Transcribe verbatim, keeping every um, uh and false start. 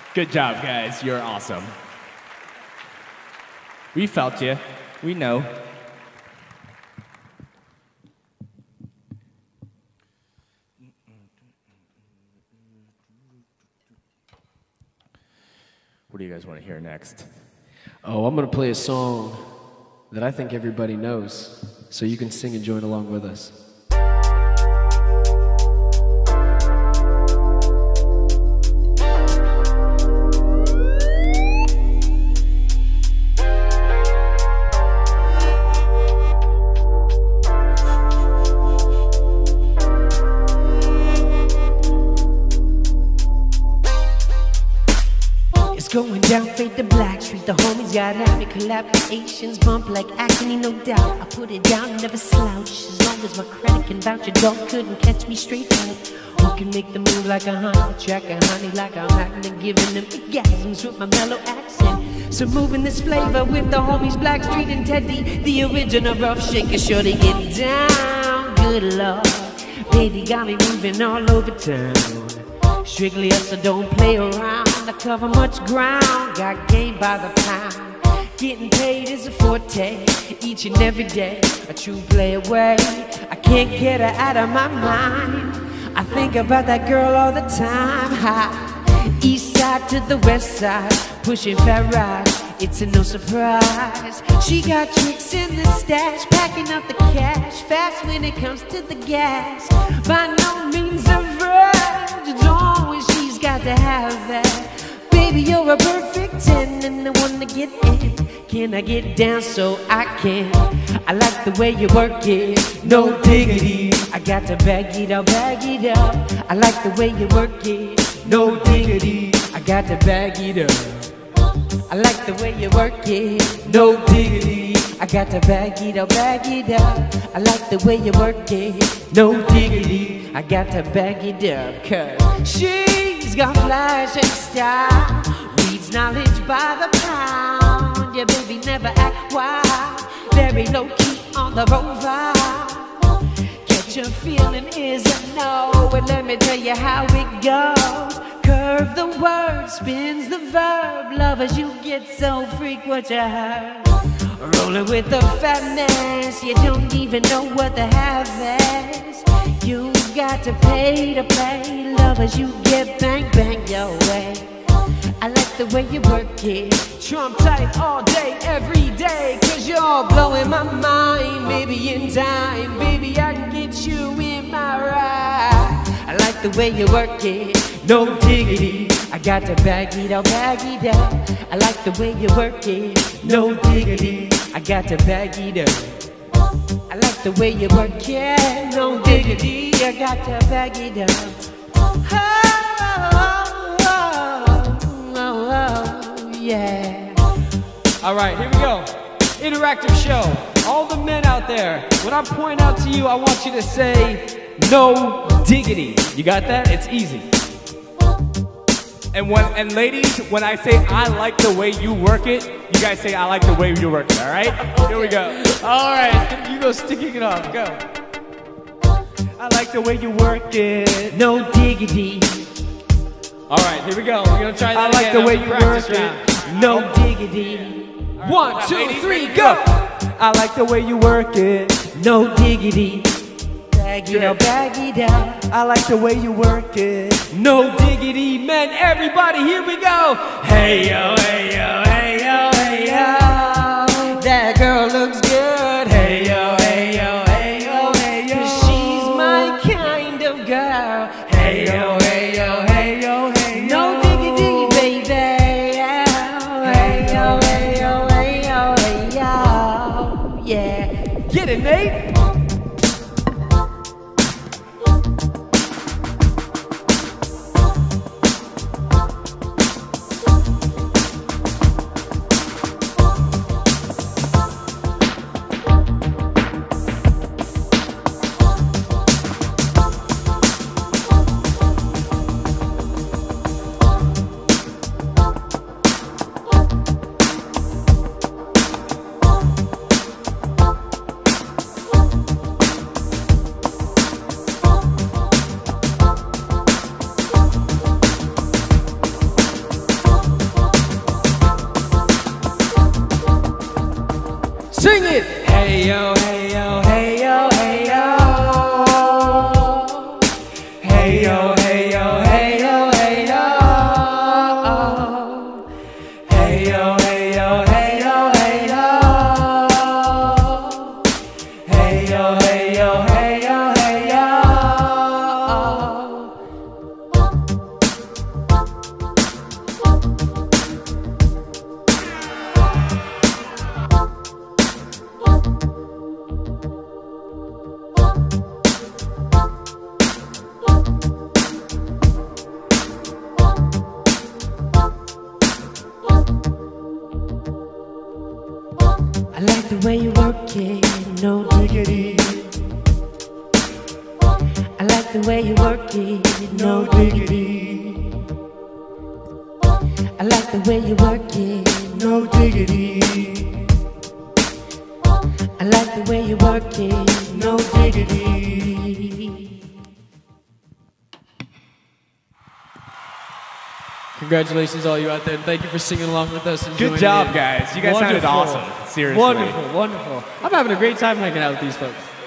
Good job, guys. You're awesome. We felt you. We know. What do you guys want to hear next? Oh, I'm going to play a song that I think everybody knows, so you can sing and join along with us. Going down, fade to Black Street. The homies got happy collaborations, bump like acne, no doubt. I put it down, never slouch. As long as my credit can vouch, your dog couldn't catch me straight out. Who can make the move like a honey, track a honey like I'm acting, giving them orgasms with my mellow accent. So moving this flavor with the homies Black Street and Teddy, the original rough shaker. Sure to get down, good lord. Baby got me moving all over town. Strictly us, so don't play around. I cover much ground, got game by the pound. Getting paid is a forte, each and every day. A true play away, I can't get her out of my mind. I think about that girl all the time. High, east side to the west side, pushing fat rides, it's a no surprise. She got tricks in the stash, packing up the cash, fast when it comes to the gas. By no means a virgin, it's always she's got to have that. Baby, you're a perfect ten and the one to get in. Can I get down so I can? I like the way you work it, no diggity. I got to bag it up, bag it up. I like the way you work it, no diggity. I got to bag it up. I like the way you work it, no diggity. I got to bag it up, bag it up. I like the way you work it, no diggity. I got to bag it up, cause she's got flash and style, reads knowledge by the pound. Yeah, baby, never act wild, very low key on the profile. Catch a feeling is a no, and let me tell you how it goes. Curve the word, spins the verb. Lovers, you get so freak what you heard. Rolling with the fatness, you don't even know what the half is. You got to pay to play. Lovers, you get bang bang your way. I like the way you work it, Trump tight all day, every day. Cause you're blowing my mind, maybe in time. Baby, I can get you in my ride. I like the way you work it, no diggity. I got to bag it up, bag it up. I like the way you work it, no diggity. I got to bag it up. I like the way you work it, no diggity. I got to bag it up. Oh, oh, oh, oh, oh, yeah. All right, here we go. Interactive show. All the men out there, when I point out to you, I want you to say, no diggity. You got that? It's easy. And when and ladies, when I say I like the way you work it, you guys say I like the way you work it, all right? Here we go. All right, you go sticking it off. Go. I like the way you work it. No diggity. All right, here we go. We're gonna try that I like again. the way you work round. it. No diggity. Right, One, two, ladies, three, go. I like the way you work it. No diggity. Bag it up, bag it up. I like the way you work it. No diggity, men. Everybody, here we go. Hey yo, hey yo, hey yo, hey yo. That girl looks good. Hey yo, hey yo, hey yo, hey yo. 'Cause she's my kind of girl. Hey yo, hey yo, hey yo, hey yo. No diggity, baby. Hey yo, hey yo, hey yo, hey yo. Yeah. Get it, Nate. like the way you work it, no diggity. I like the way you work it, no diggity. I like the way you work it, no diggity. I like the way you work it, no diggity. Congratulations, all you out there. Thank you for singing along with us. and Good joining job, in. guys. You guys sounded Wonderful. awesome. Seriously. Wonderful, wonderful. I'm having a great time hanging out with these folks.